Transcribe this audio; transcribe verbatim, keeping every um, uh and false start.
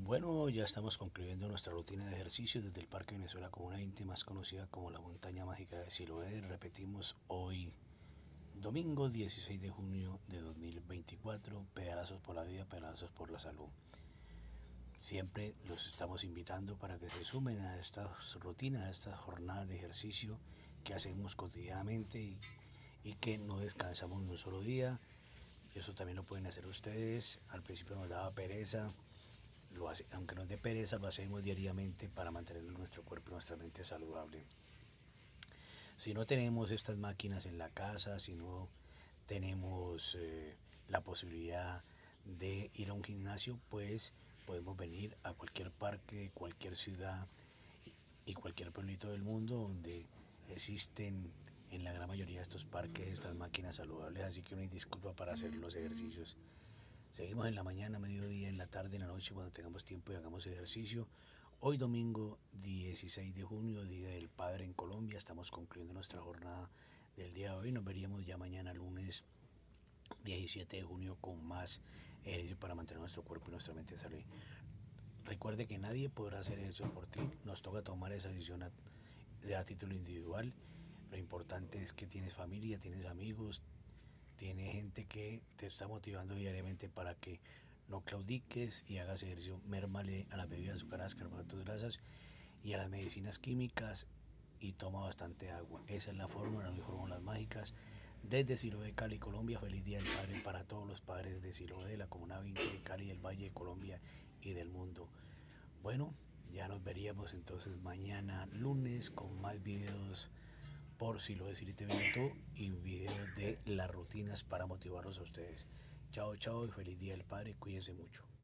Bueno, ya estamos concluyendo nuestra rutina de ejercicio desde el Parque Venezuela Comuna veinte, más conocida como la Montaña Mágica de Siloé. Repetimos hoy, domingo dieciséis de junio de dos mil veinticuatro, pedalazos por la vida, pedalazos por la salud. Siempre los estamos invitando para que se sumen a estas rutinas, a estas jornadas de ejercicio que hacemos cotidianamente y, y que no descansamos ni un solo día. Eso también lo pueden hacer ustedes. Al principio nos daba pereza. Lo hace, aunque nos dé pereza, lo hacemos diariamente para mantener nuestro cuerpo y nuestra mente saludable. Si no tenemos estas máquinas en la casa, si no tenemos eh, la posibilidad de ir a un gimnasio, pues podemos venir a cualquier parque, cualquier ciudad y cualquier pueblito del mundo donde existen en la gran mayoría de estos parques estas máquinas saludables, así que una disculpa para hacer los ejercicios. Seguimos en la mañana, mediodía, en la tarde, en la noche, cuando tengamos tiempo y hagamos ejercicio. Hoy domingo dieciséis de junio, Día del Padre en Colombia, estamos concluyendo nuestra jornada del día de hoy. Nos veríamos ya mañana lunes diecisiete de junio con más ejercicio para mantener nuestro cuerpo y nuestra mente salud. Recuerde que nadie podrá hacer eso por ti, nos toca tomar esa decisión a, de a título individual. Lo importante es que tienes familia, tienes amigos, tiene gente que te está motivando diariamente para que no claudiques y hagas ejercicio. Mérmale a las bebidas azucaradas, carbohidratos, grasas y a las medicinas químicas y toma bastante agua. Esa es la fórmula, las fórmulas mágicas. Desde Siloé, Cali, Colombia, feliz Día del Padre para todos los padres de Siloé, de la Comuna veinte de Cali, del Valle de Colombia y del mundo. Bueno, ya nos veríamos entonces mañana lunes con más videos por si lo decidiste bien tú y videos de las rutinas para motivarlos a ustedes. Chao, chao y feliz Día del Padre. Cuídense mucho.